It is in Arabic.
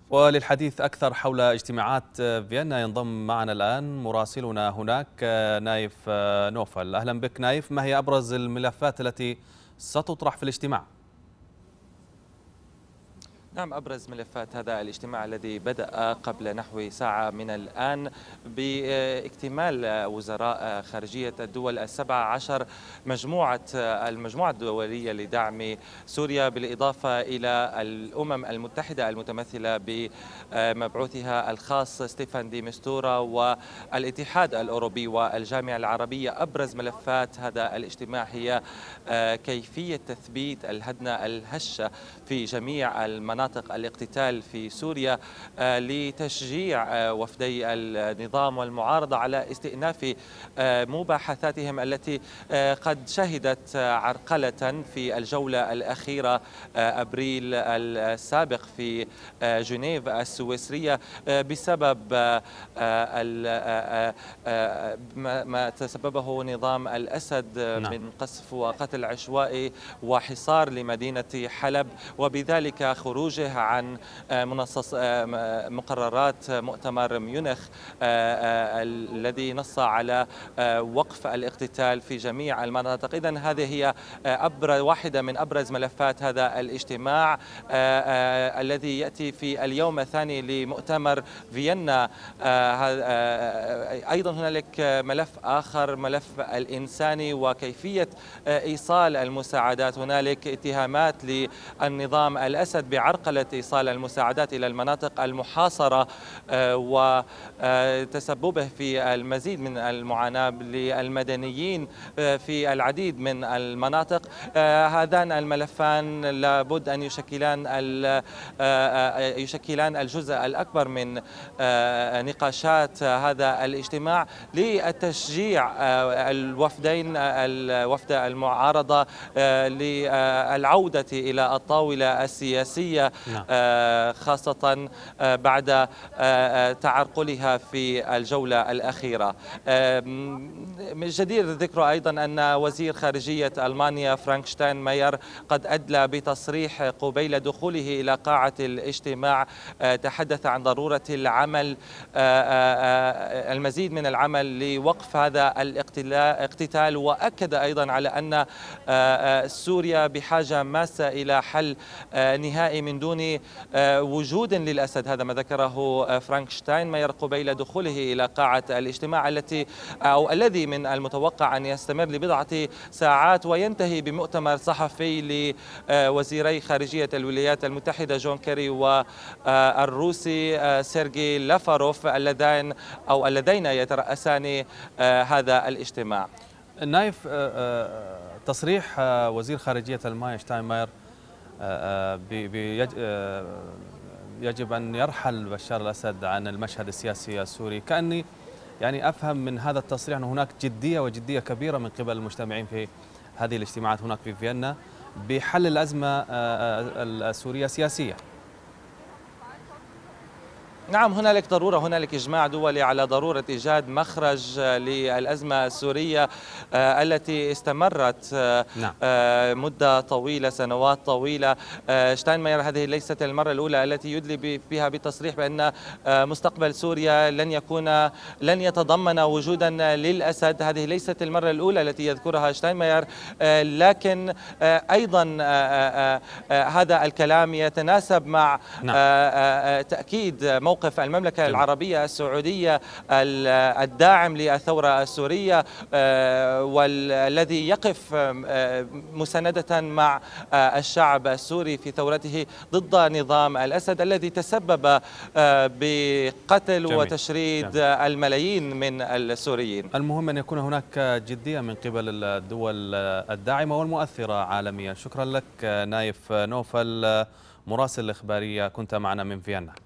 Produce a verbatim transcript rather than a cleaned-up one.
وللحديث أكثر حول اجتماعات فيينا ينضم معنا الآن مراسلنا هناك نايف نوفل. أهلا بك نايف، ما هي أبرز الملفات التي ستطرح في الاجتماع؟ نعم، أبرز ملفات هذا الاجتماع الذي بدأ قبل نحو ساعة من الآن باكتمال وزراء خارجية الدول السبع عشر مجموعة المجموعة الدولية لدعم سوريا، بالإضافة إلى الأمم المتحدة المتمثلة بمبعوثها الخاص ستيفان دي مستورا والاتحاد الأوروبي والجامعة العربية. أبرز ملفات هذا الاجتماع هي كيفية تثبيت الهدنة الهشة في جميع المناطق الاقتتال في سوريا لتشجيع وفدي النظام والمعارضة على استئناف مباحثاتهم التي قد شهدت عرقلة في الجولة الأخيرة أبريل السابق في جنيف السويسرية بسبب ما تسببه نظام الأسد من قصف وقتل عشوائي وحصار لمدينة حلب، وبذلك خروجه عن منصص مقررات مؤتمر ميونخ الذي نص على وقف الاقتتال في جميع المناطق. إذن هذه هي أبرز واحدة من أبرز ملفات هذا الاجتماع الذي يأتي في اليوم الثاني لمؤتمر فيينا. أيضا هنالك ملف آخر، ملف الإنساني وكيفية إيصال المساعدات. هنالك اتهامات للنظام الأسد بعرقلة إيصال المساعدات إلى المناطق المحاصرة وتسببه في المزيد من المعاناة للمدنيين في العديد من المناطق. هذان الملفان لابد أن يشكلان يشكلان الجزء الأكبر من نقاشات هذا الاجتماع للتشجيع الوفدين، الوفد المعارضة، للعودة إلى الطاولة السياسية خاصة بعد تعرقلها في الجولة الأخيرة. جدير ذكر أيضا أن وزير خارجية ألمانيا فرانك شتاينماير قد أدلى بتصريح قبيل دخوله إلى قاعة الاجتماع، تحدث عن ضرورة العمل المزيد من العمل لوقف هذا الاقتتال، وأكد أيضا على أن سوريا بحاجة ماسة إلى حل نهائي من دون وجود للأسد. هذا ما ذكره فرانك شتاينماير قبيل دخوله إلى قاعة الاجتماع التي أو الذي من المتوقع أن يستمر لبضعة ساعات وينتهي بمؤتمر صحفي لوزيري خارجية الولايات المتحدة جون كيري والروسي سيرجي لافاروف اللذين أو اللذين يترأسان هذا الاجتماع. نايف، تصريح وزير خارجية ألمانيا شتاينماير يجب أن يرحل بشار الأسد عن المشهد السياسي السوري، كأني يعني أفهم من هذا التصريح أن هناك جدية وجدية كبيرة من قبل المجتمعين في هذه الاجتماعات هناك في فيينا بحل الأزمة السورية سياسية. نعم، هنالك ضرورة، هنالك إجماع دولي على ضرورة إيجاد مخرج للأزمة السورية التي استمرت نعم. مدة طويلة، سنوات طويلة. شتاينماير هذه ليست المرة الأولى التي يدلي بها بتصريح بأن مستقبل سوريا لن يكون لن يتضمن وجودا للأسد. هذه ليست المرة الأولى التي يذكرها شتاينماير، لكن أيضا هذا الكلام يتناسب مع نعم. تأكيد موقف موقف المملكة العربية السعودية الداعم للثورة السورية والذي يقف مساندة مع الشعب السوري في ثورته ضد نظام الأسد الذي تسبب بقتل جميل. وتشريد جميل. الملايين من السوريين. المهم أن يكون هناك جدية من قبل الدول الداعمة والمؤثرة عالميا. شكرا لك نايف نوفل، مراسل الإخبارية، كنت معنا من فيينا.